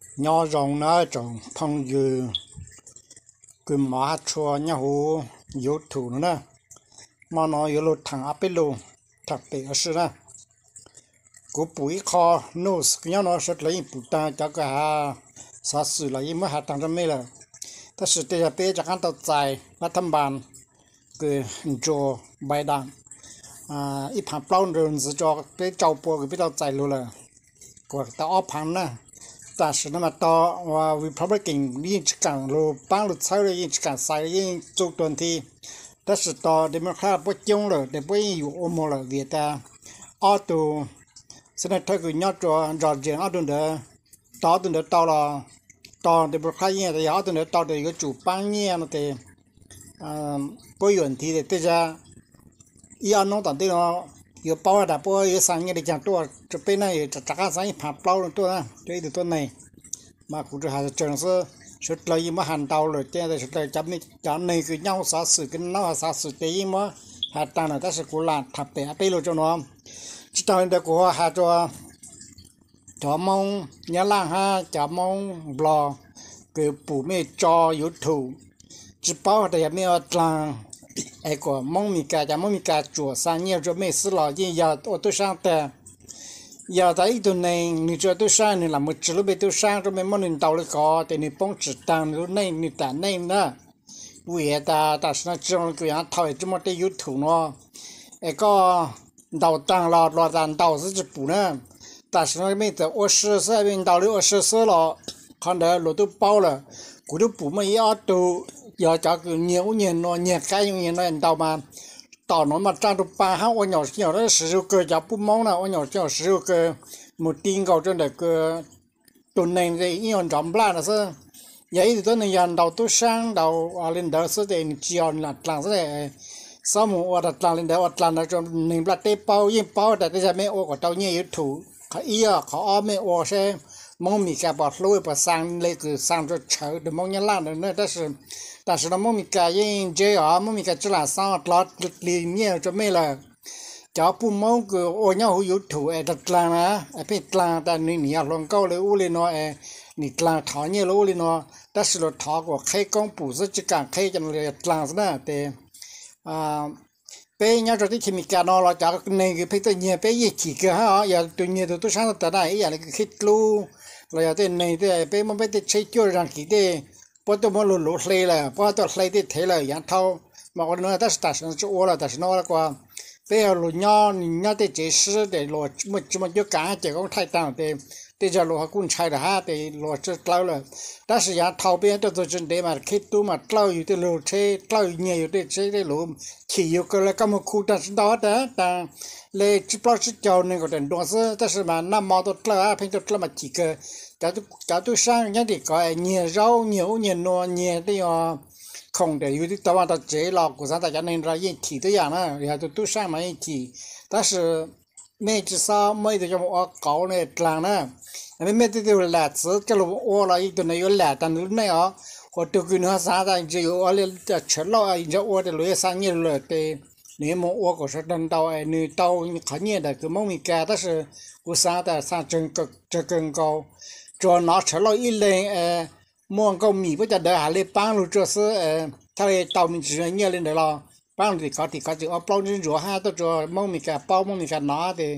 nhỏ rồng nó trồng phong dư cứ má chua nhà hồ yếu thủ nữa mà nó yếu lột thằng áp luôn thật bể ở xưa cú bụi kho nô cái nó sẽ lấy bụi ta cho cả sát sự là im mất hạt tăng trong mấy là ta sự bây giờ bây giờ ăn tàu dài và thăm bàn cứ cho bài đàn ít hàng bao rồi cho cái trâu bò cái tàu dài luôn là của tàu ốp hàng nè ta sự nó mà to và Republican liên chỉ càng lô bang lụt sau đây liên chỉ càng sai liên chục tuần thì ta sự to Democrat bất chung rồi để bấtอยู่ôm một là Việt ta auto Senator cứ nhớ cho Georgia auto đó to tuần đó to là to Democrat như thế auto đó to để cái chủ bang như nó thì bất yuan thì để bây giờ ý anh nói tận thế nó有包的包有商业的讲多，这边呢有这个生意盘包了多呢，这一多呢，mà cũng hay là trường sư sự lấy mà hành tàu rồi trên đây sự lấy chấm này cứ nhau sát sự cái nó sát sự tế mà hạt tăng là ta sẽ cố làm thập bể bê luôn cho nó chỉ tao đây của hạt cho mong nhớ lang ha cho mong bò cứ bù mê cho yếu thủ chỉ bảo để mê ở làng ai của mong mi cả chùa sang nhiều cho mê xử lo gì giờ tôi sang tè giờ thấy tụi này người cho tôi sang này là một chữ lúc bây tôi sang cho mình muốn tàu lại có để mình bông chỉ tăng lúc này người ta này nữa vì ta sẽ trong cái hàng thỏi trong một cái YouTube nó ai có tàu tăng lo tăng tàu sẽ chỉ bù nữa ta sẽ nói mấy tờ 20岁边到了20岁了看到路都包了กู都不没要都giờ cho cứ nhiều nhiều nó nhiều cái nhiều nó tàu mà tàu nó mà trang tụ ba ha ô nhỏ đó sử dụng cơ cho bút móng nào ô nhỏ cho sử dụng cơ một tin cầu trên đời cơ tuần này thì nhiều chấm la là sao vậy thì tôi này dàn đầu tôi sang đầu lên đầu số tiền chiều là làm thế sau một đặt làm lên đầu làm là cho mình là tế bao yên bao để bây giờ mấy ô của tàu nhiều thủ họ yêu họ mấy ô sẽ mong mình cả bỏ lôi bỏ sang lấy cứ sang cho chờ để mong nhân làm được nữa但是呢，我们家人这样，我们家只拿上拉里面就没了。家不忙个，我要有土哎，这烂啊，哎别烂，但你要乱搞了屋里喏哎，你烂讨厌了屋里喏，但是了讨过开工不是只干开就那烂是呢对，bây giờ thì mình cả nó là chắc này cái phải tự nhiên bây giờ chỉ cái ha, giờ tự nhiên tôi sáng tạo ra giờ cái khít lu, là giờ này thì bây giờ bây giờ chơi chơi rằng cái đấy bữa tôi muốn lùi lùi là bữa tôi lấy thì thế là dạng thâu mà còn nữa ta sẽ chỗ là ta sẽ nói là qua bây giờ lùi nhau thì chỉ sử để lùi một chỗ cả chỉ có thay tăng thì giờ lùi cũng thay được ha thì lùi chưa lâu là ta sẽ dạng thâu bây giờ tôi chuẩn để mà khi tôi mà lâuอยู่ที่lùi chơi lâu nhiềuอยู่ที่chơi để lùi chỉอยู่cái là cái một khu ta sẽ đó taเลยchỉ bao nhiêu chỗ này có thể đồ sơ ta sẽ mà năm màu tôi lâu phải tôi lâu mà chỉ cái cháu tôi sang nhá thì có nhiều rau nhiều nô nhiều thì không để yêu thì tao mà tao chế lọ của sáng tại nên ra yên thì tôi dạng á thì tôi sang mà yên thì ta sự mấy chỉ sao mấy thì cho một cậu này làm nè mấy thì tôi là chứ cái lúc ô là ít tôi này là tao lúc này ó hoặc tôi cứ nói sáng tại chỉ ô lên chết lo giờ ô thì lối sang nhiều rồi thì nếu mà ô của sẽ đâm tao nếu tao khó nhiều là cứ mong mình cả ta sự của sáng tại sang chân cần cầu cho nó trở lại ít lên mua câu mì với chả đỡ hà lên bán luôn cho sự thay tàu mình chỉ nhớ lên đấy là bán thì có chỉ ở bao nhiêu rửa ha tôi cho mong mình cả bao mong mình cả nó thì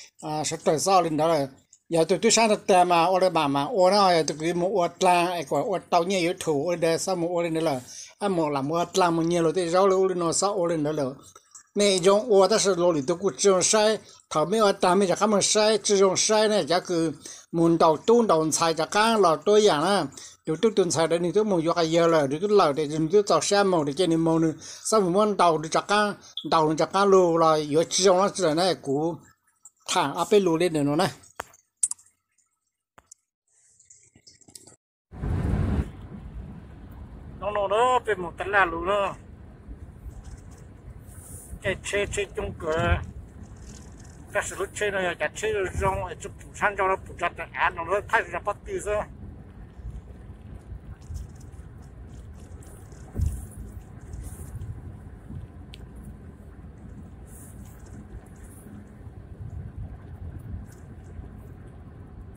sẽ tới sau lên đó là giờ tôi sang được mà ở đây mà ở đó tôi cứ mua ở la ở tàu nhiều yếu thủ ở đây sao mua ở đây là mua làm ở la mua nhiều rồi thì rau luôn nó sao ở lên đó là này dùng ở đó là lối tôi cũng chưa sai thảo mấy ở tam mấy chắc mà sai chỉ dùng sai này chắc cứ muốn đầu tuôn đầu xài chắc càng là tôi dạng á điều tôi tuôn xài đấy thì tôi muốn cho cái giờ là tôi làm để tôi tạo xem màu để cho nên màu nữa sao muốn đầu chắc càng lù là yếu chỉ dùng nó chỉ là này cũ thẳng áp lù lên được nó này nó đóเป็นmột tấn là lù đó cái chơi chung cửa cái sự chơi này cái chơi rong chụp sang cho nó chụp chặt án nó thay ra bắt tiêu sao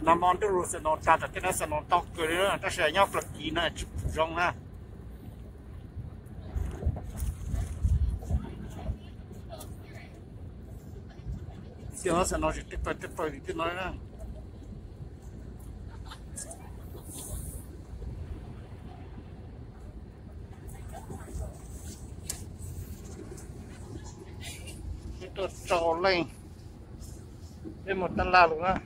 nằm mòn tôi rồi sẽ nó chặt cái nó sẽ nó tóc cười nữa ta sẽ nhau cực kỳ nữa chụp rong ha thì nó sẽ nó chỉ tiếp tới thì nói nữa cái tôi trò lên đây một tân la luôn á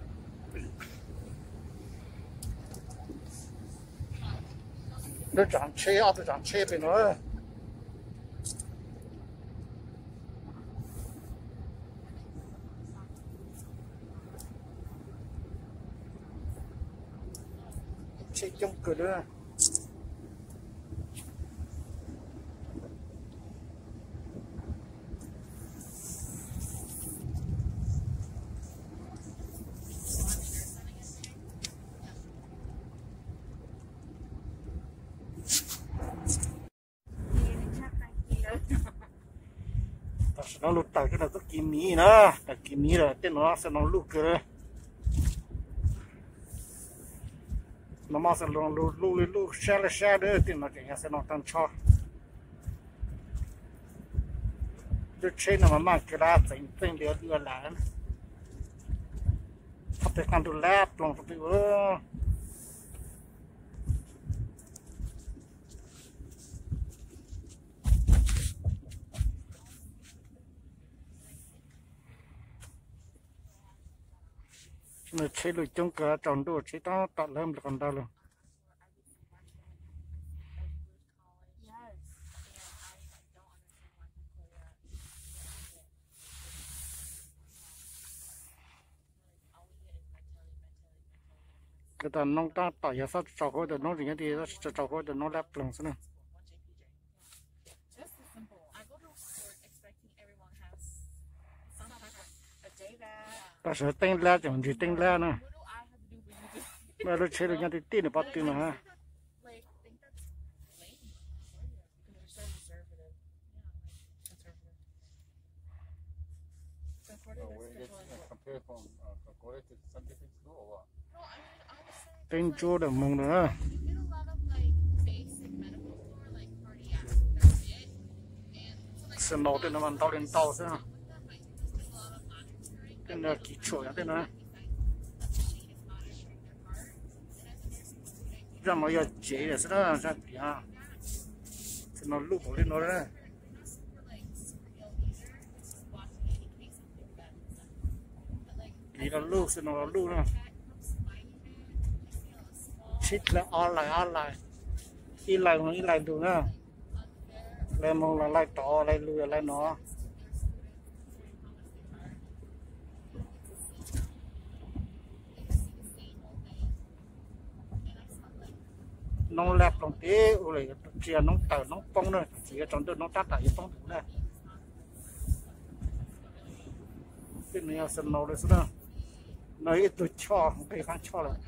nó chẳng chế à tôi chẳng chế về nó chế trong cửa nữa nó lụt tại cái là có kim mí nữa tại kim mí là tên nó sẽ nó lụt cơ nó mà sẽ nó lụt xe đấy tên nó chỉ sẽ nó tăng cho đứa trên nó mà mang cái lá tính đưa lại thật để con tôi lát lòng tôi người chơi lùi trong cửa tròn đồ chơi to tọt lên là còn đâu luôn cái tao nông ta tỏi giờ sao trâu khối được nó gì thì nó trâu khối được nó lép lần nữa ta sợ tên la chẳng gì tên la nữa mà nó chơi được nhau thì tin được bao tiền mà ha tên chúa được mừng nữa sân đầu tên nó vẫn tao lên tàu sao tên là kỹ chuột tên nó ra mà giờ chế là sao ra thì ha nó lụp lên nó đấy thì nó lụp sẽ nó lụp nữa chít là online đi lại được nữa lại mong là lại to lại lừa lại nó nó lẹp lòng té rồi chia nó tờ nó phong nữa chỉ trong tôi nó tắt tại phong thủ này cái này sân nào đấy sao nói tôi cho cái khác cho là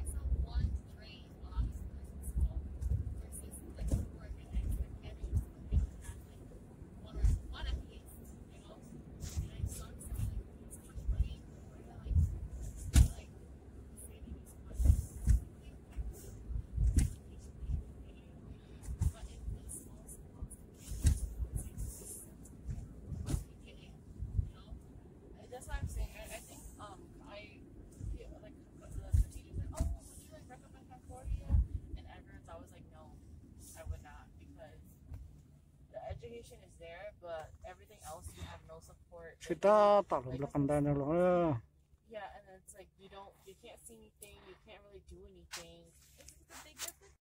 is there, but everything else you have no support. kita tak boleh kandang loh. Yeah, and it's like you can't see anything, you can't really do anything. It's a big difference.